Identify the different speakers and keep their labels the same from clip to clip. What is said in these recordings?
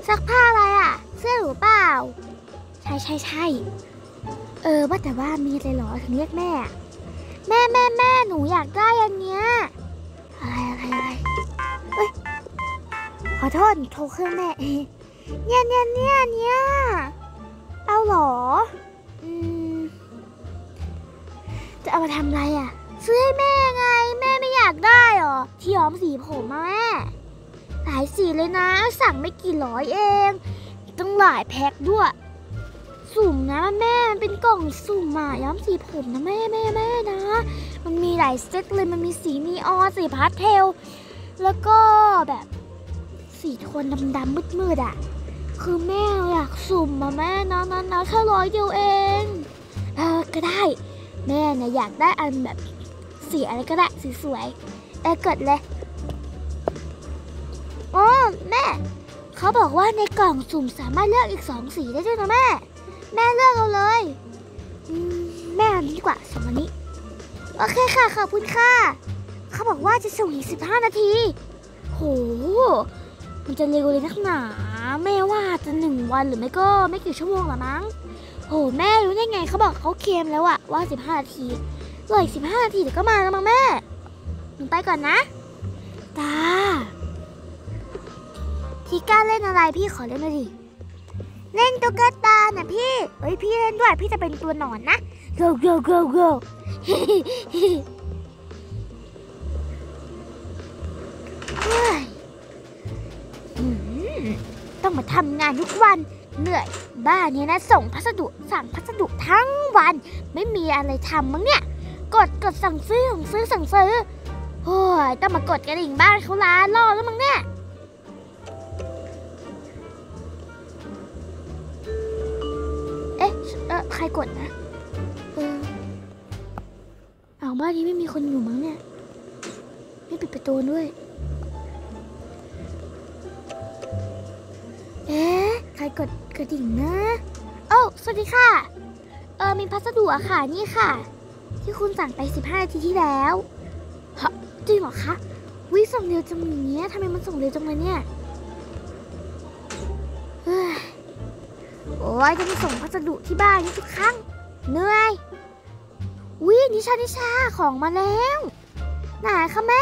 Speaker 1: ซักผ้าอะไรอ่ะเสื้อหรือเปล่าใช่ว่าแต่ว่ามีอะไรหรอถึงเรียกแม่หนูอยากได้อันเนี้ยอะไรเฮ้ยขอโทษโทรเครื่องแม่เนี่ยเอาหรอจะเอามาทำอะไรอ่ะซื้อให้แม่ไงแม่ไม่อยากได้หรอที่ย้อมสีผมมาแม่หลายสีเลยนะสั่งไม่กี่ร้อยเองต้องหลายแพ็คด้วยสุ่มนะแม่มันเป็นกล่องสุ่มอ่ะย้อมสีผมนะแม่นะมันมีหลายเซตเลยมันมีสีนีออนสีพาสเทลแล้วก็แบบสีโทนดำมืดอ่ะคือแม่อยากสุ่มมาแม่นะแค่100 เดียวเองก็ได้แม่เนี่ยอยากได้อันแบบสีอะไรก็ได้สีสวยกดเลยอ๋อแม่เขาบอกว่าในกล่องสุ่มสามารถเลือกอีก2 สีได้ด้วยนะแม่เลือกเอาเลยแม่อันนี้ดีกว่า2 อันนี้โอเคค่ะขอบคุณค่ะเขาบอกว่าจะส่งอีก15 นาทีโหมันจะเร็วเลยนักหนาแม่ว่าจะ1 วันหรือไม่ก็ไม่กี่ชั่วโมงหรอมั้งโหแม่รู้ได้ไงเขาบอกเขาเคลมแล้วอะว่า15 นาทีรออีก15 นาทีเดี๋ยวก็มาแล้วมั้งแม่หนูไปก่อนนะตาพี่กล้าเล่นอะไรพี่ขอเล่นหน่อยดิเล่นตุ๊กตาน่ะพี่พี่เล่นด้วยพี่จะเป็นตัวหนอนนะ go ต้องมาทำงานทุกวันเหนื่อยบ้านนี้นะสั่งพัสดุทั้งวันไม่มีอะไรทำมั้งเนี่ยกดสั่งซื้อโอ้ยต้องมากดกระดิ่งบ้านเขาล้ารอแล้วมั้งเนี่ยใครกดนะเอาบ้านนี้ไม่มีคนอยู่มั้งเนี่ยไม่ปิดประตูด้วยใครกดกระดิ่งนะสวัสดีค่ะมีพัสดุอะค่ะนี่ค่ะที่คุณสั่งไป15 นาทีที่แล้วจริงเหรอคะวิส่งเร็วจังอย่างเงี้ยทำไมมันส่งเร็วจังเลยเนี่ยโอ้ยจะไปส่งพัสดุที่บ้านนี่ทุกครั้งเหนื่อยนิชาของมาแล้วไหนคะแม่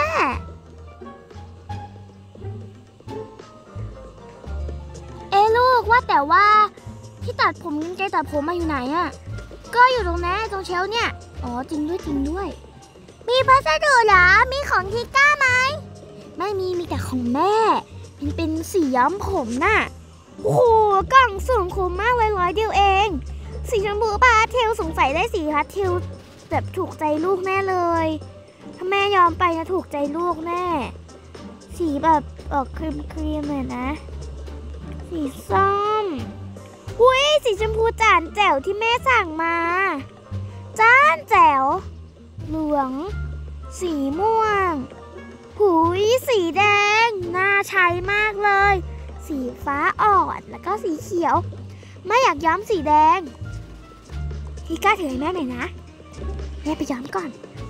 Speaker 1: ลูกว่าแต่ว่าที่ตัดผมกรรไกรตัดผมมาอยู่ไหนอ่ะก็อยู่ตรงนั้นตรงเชลฟ์เนี่ยอ๋อจริงด้วยมีพัสดุเหรอมีของทิก้าไหมไม่มีแต่ของแม่มันเป็นสีย้อมผมน่ะโอ้โหกล่องสุ่มคุ้มมากเลย100 เดียวเองสีชมพูพาสเทลสงสัยได้สีพาสเทลแบบถูกใจลูกแน่เลยถ้าแม่ยอมไปนะถูกใจลูกแน่สีแบบออกครีมเลยนะสีส้มสีชมพูจานแจ๋วที่แม่สั่งมาจานแจ๋วเหลืองสีม่วงสีแดงน่าใช้มากเลยสีฟ้าอ่อนแล้วก็สีเขียวไม่อยากย้อมสีแดงพี่ก้าถือให้แม่หน่อยนะแม่ไปย้อมก่อน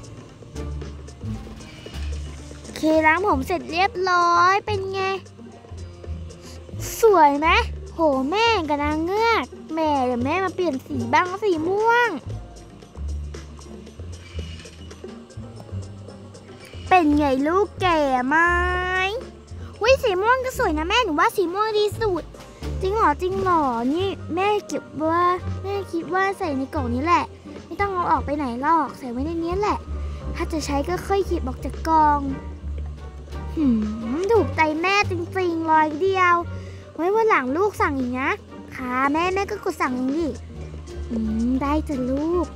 Speaker 1: โอเคล้างผมเสร็จเรียบร้อยเป็นไงสวยไหมโหแม่กับนางเงือกเดี๋ยวแม่มาเปลี่ยนสีบ้างสีม่วงเป็นไงลูกแก่ไหมสีม่วงก็สวยนะแม่หนูว่าสีม่วงดีสุดจริงเหรอนี่แม่คิดว่าใส่ในกล่องนี้แหละไม่ต้องเอาออกไปไหนหรอกใส่ไว้ในนี้แหละถ้าจะใช้ก็ค่อยหยิบออกจากกล่องถูกใจแม่จริงๆเลยเดียวไว้วันหลังลูกสั่งอีกนะค่ะแม่ก็กดสั่งเองดิได้จ้ะลูก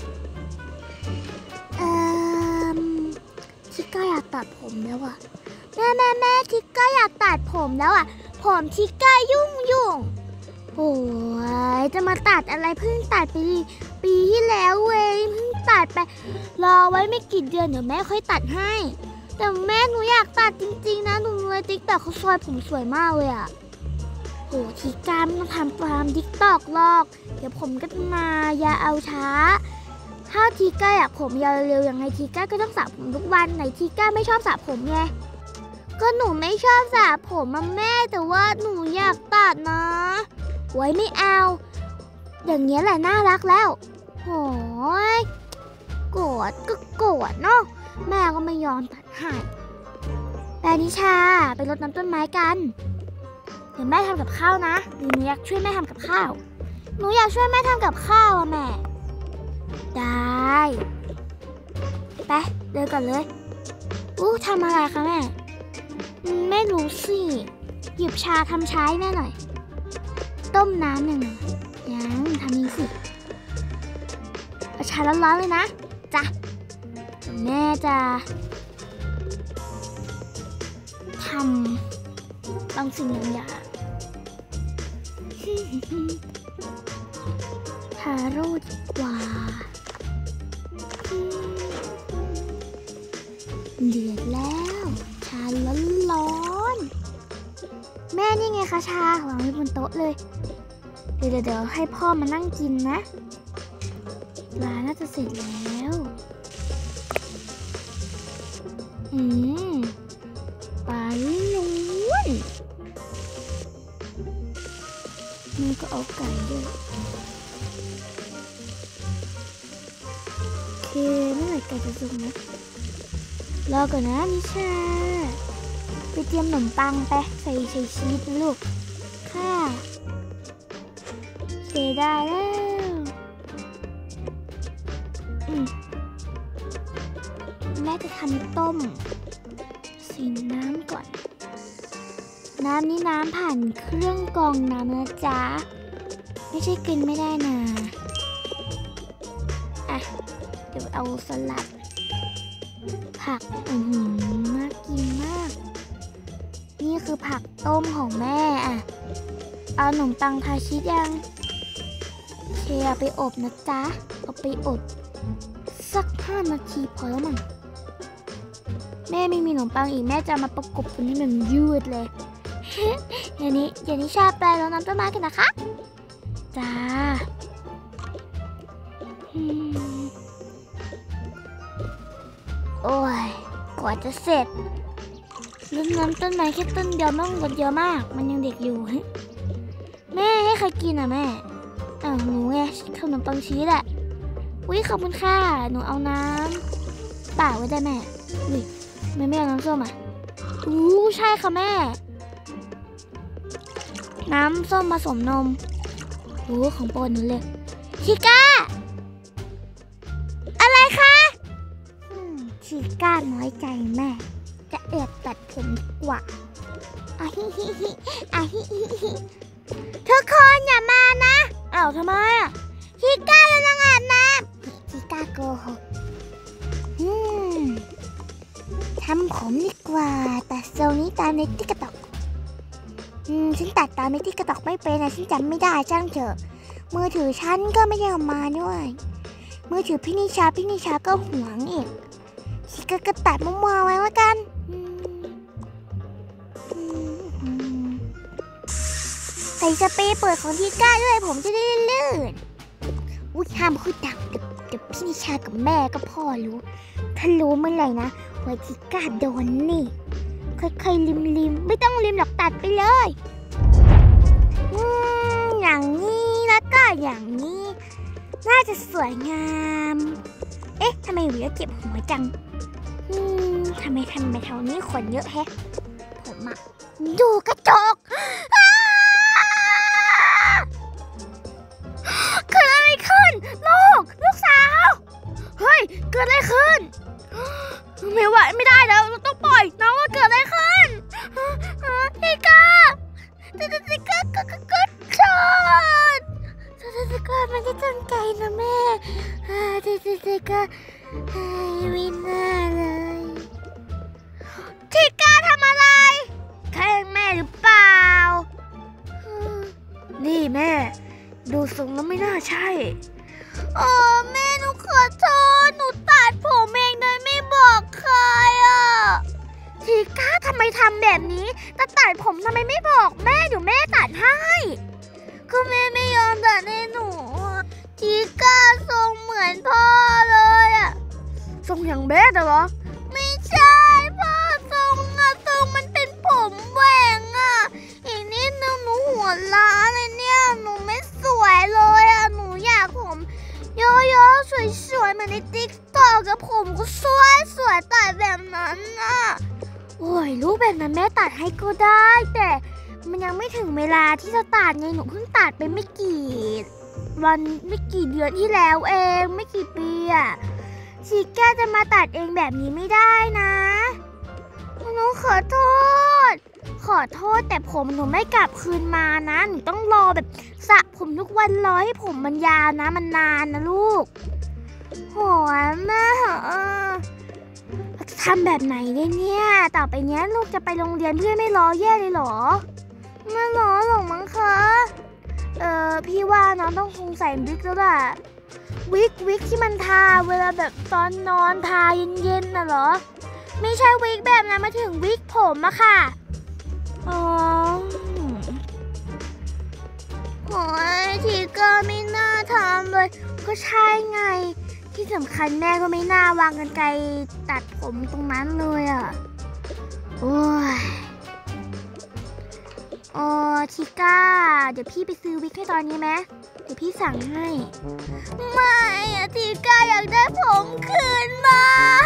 Speaker 1: ทิก้าอยากตัดผมแล้วอ่ะแม่ทิก้าอยากตัดผมแล้วอ่ะผมทิก้ายุ่งโอ้ยจะมาตัดอะไรเพิ่งตัดไปปีที่แล้วเว้ยเพิ่งตัดไปรอไว้ไม่กี่เดือนเดี๋ยวแม่ค่อยตัดให้แต่แม่หนูอยากตัดจริงๆนะหนูเลยติ๊กแต่เขาซอยผมสวยมากเลยอ่ะโหทิก้าไม่ต้องทำตามติ๊กตอกหรอกเดี๋ยวผมก็มาอย่าเอาช้าถ้าทิก้าอยากผมยาวเร็วยังไงทิก้าก็ต้องสระผมทุกวันไหนทิก้าไม่ชอบสระผมไงก็หนูไม่ชอบสระผมแม่แต่ว่าหนูอยากตัดนะไว้ไม่เอาอย่างเงี้ยแหละน่ารักแล้วโอ้ยโกรธก็โกรธเนาะแม่ก็ไม่ยอมตัดให้แต่นิชาไปรดน้ำต้นไม้กันเดี๋ยวแม่ทำกับข้าวนะหนูอยากช่วยแม่ทำกับข้าวหนูอยากช่วยแม่ทำกับข้าวอะแม่ได้ไปเดินก่อนเลยทำอะไรคะแม่ไม่รู้สิหยิบชาทำชาให้แม่หน่อยต้มน้ำหนึ่งยังทำนี้สิเอาชาร้อนๆเลยนะจ้ะแม่จะทำบางสิ่งบางอย่างทาโร่ดีกว่าเดือดแล้วชาร้อนๆแม่นี่ไงคะชาวางไว้บนโต๊ะเลยเดี๋ยวให้พ่อมานั่งกินนะปลาน่าจะเสร็จแล้วปลาล้วนนี่ก็เอาไก่ด้วยโอเคเมื่อไหร่ไก่จะสุกนะรอก่อนนะนิชาไปเตรียมขนมปังไปใส่ชีสนะลูกค่ะเสียดายแล้วแม่จะทำต้มสีน้ำก่อนน้ำนี้น้ำผ่านเครื่องกรองน้ำนะจ๊ะไม่ใช่กินไม่ได้นะเดี๋ยวเอาสลัดผักน่ากินมากนี่คือผักต้มของแม่เอาขนมปังทาชีสยังเชียไปอบนะจ๊ะเอาไปอบสัก5 นาทีพอแล้วมั้งแม่ไม่มีขนมปังอีกแม่จะมาประกบกันให้มันยืดเลยอย่างนี้ชาแปลแล้วน้ำต้นไม้กันนะคะจ้าโอ้ยกว่าจะเสร็จรดน้ำต้นไม้แค่ต้นเดียวต้องรดเยอะมากมันยังเด็กอยู่แม่ให้ใครกินหนูไงขนมปังชีสแหละขอบคุณค่ะหนูเอาน้ำเปล่าไว้ได้แม่ไม่เอาน้ำส้มใช่ค่ะแม่น้ำส้มผสมนมของโปรดหนูเลยชิก้าอะไรคะชิก้าน้อยใจแม่จะแอบตัดผมดีกว่าทุกคนอย่ามานะทำไมชิก้ากำลังอาบน้ำชิก้าโกหกทำผมดีกว่าตัดทรงนี้ตามในติ๊กต็อกฉันตัดตามในติ๊กต็อกไม่เป็นฉันจำไม่ได้ช่างเถอะมือถือฉันก็ไม่ได้เอามาด้วยมือถือพี่นิชาก็หวงอีกชิก้าก็ตัดมั่วๆไว้แล้วกันใส่สเปรย์เปิดของชิก้าด้วยผมจะได้ลื่นห้ามพูดดังเดี๋ยวพี่นิชากับแม่ก็พ่อรู้ถ้ารู้เมื่อไหร่นะว่าชิก้าโดนนี่ค่อยๆริมไม่ต้องริมหรอกตัดไปเลยอย่างนี้แล้วก็อย่างนี้น่าจะสวยงามทำไมหวีเก็บหัวจังทำไมแถวนี้ขนเยอะแฮะผมดูกระจกเกิดอะไรขึ้นลูกสาวเฮ้ยเกิดอะไรขึ้นไม่ได้แล้วเราต้องปล่อยน้องว่าเกิดอะไรขึ้นชิก้าก็ชนชิก้ามันจะตั้งใจนะแม่ชิก้าวินาเลยชิก้าทำอะไรแกล้งแม่หรือเปล่านี่แม่ดูทรงแล้วไม่น่าใช่แม่หนูขอโทษหนูตัดผมเองโดยไม่บอกใครชิก้าทำไมทำแบบนี้ตัดผมทำไมไม่บอกแม่เดี๋ยวแม่ตัดให้ก็แม่ไม่ยอมตัดให้หนูชิก้าทรงเหมือนพ่อเลยทรงอย่างเบสเหรอไม่ใช่พ่อทรงมันเป็นมาในติ๊กต็อกกับผมก็สวยตัดแบบนั้นน่ะโอ้ยรูปแบบนั้นแม่ตัดให้ก็ได้แต่มันยังไม่ถึงเวลาที่จะตัดไงหนูเพิ่งตัดไปไม่กี่วันไม่กี่เดือนที่แล้วเองไม่กี่ปีอะชิก้าจะมาตัดเองแบบนี้ไม่ได้นะหนูขอโทษแต่ผมหนูไม่กลับคืนมานะหนูต้องรอแบบสระผมทุกวันรอให้ผมมันยาวนะมันนานนะลูกโหแม่จะทำแบบไหนเนี่ยต่อไปเนี้ยลูกจะไปโรงเรียนเพื่อนไม่รอแย่เลยเหรอไม่รอหรอกมั้งคะพี่ว่าน้องต้องคงใส่วิกแล้วล่ะวิกที่มันทาเวลาแบบตอนนอนทาเย็นๆน่ะเหรอไม่ใช่วิกแบบนั้นมาถึงวิกผมอะค่ะอ๋อโอ้ยทีก็ไม่น่าทำเลยก็ใช่ไงที่สำคัญแม่ก็ไม่น่าวางกรรไกรตัดผมตรงนั้นเลยอ่ะโอ้ยทิก้าเดี๋ยวพี่ไปซื้อวิกให้ตอนนี้ไหมเดี๋ยวพี่สั่งให้ไม่อะทิก้าอยากได้ผมคืนมา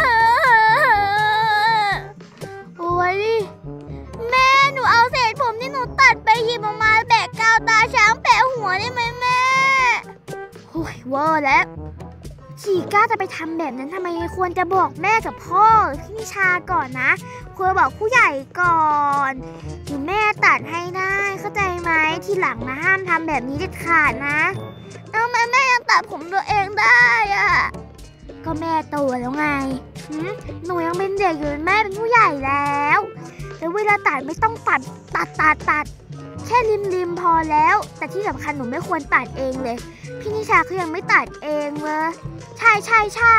Speaker 1: โอ้ยแม่หนูเอาเศษผมที่หนูตัดไปหยิบออกมาแปะกาวตาช้างแปะหัวได้ไหมแม่โอ้ยเวอร์แล้วชีก้าจะไปทำแบบนั้นทำไมควรจะบอกแม่กับพ่อหรือพี่นิชาก่อนนะควรบอกผู้ใหญ่ก่อนหรือแม่ตัดให้ได้เข้าใจไหมทีหลังนะห้ามทำแบบนี้เด็ดขาดนะทำไมแม่ยังตัดผมตัวเองได้อะก็แม่โตแล้วไงหนูยังเป็นเด็กอยู่แม่เป็นผู้ใหญ่แล้วแต่เวลาตัดไม่ต้องตัดแค่ริมพอแล้วแต่ที่สำคัญหนูไม่ควรตัดเองเลยพี่นิชาเขายังไม่ตัดเองเลยใช่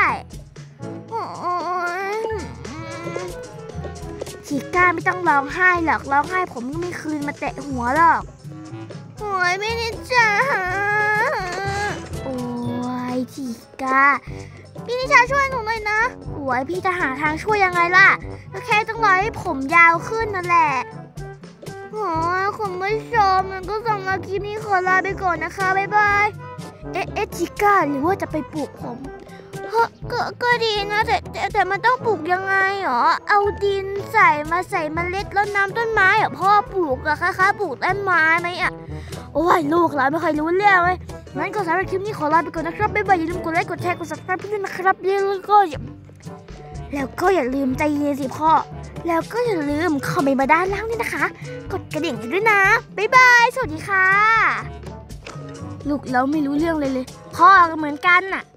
Speaker 1: ชิก้าไม่ต้องร้องไห้หรอกร้องไห้ผมก็ไม่คืนมาเตะหัวหรอกโอ้ยพี่นิชาโอ้ยชิก้าพี่นิชาช่วยหนูหน่อยนะโอ้ยพี่จะหาทางช่วยยังไงล่ะก็แค่ต้องรอให้ผมยาวขึ้นนั่นแหละโอ้ยคุณผู้ชมมันก็สำหรับคลิปนี้ขอลาไปก่อนนะคะบ๊ายบายชิก้าหรือว่าจะไปปลูกผมก็ดีนะแต่มันต้องปลูกยังไงหรอเอาดินใส่เมล็ดแล้วน้ำต้นไม้อ่ะพ่อปลูกอะคะปลูกต้นไม้ไหมอ่ะโอ้ยลูกเราไม่เคยรู้เรื่องเลยงั้นก็สำหรับคลิปนี้ขอลาไปก่อนนะครับบ๊ายบายอย่าลืมกดไลค์กดแชร์กด subscribe ด้วยนะครับแล้วก็อย่าลืมใจเย็นสิพ่อแล้วก็อย่าลืมคอมเมนต์มาด้านล่างนี่นะคะกดกระดิ่งกันด้วยนะบ๊ายบายสวัสดีค่ะลูกเราไม่รู้เรื่องเลยพ่อก็เหมือนกันน่ะ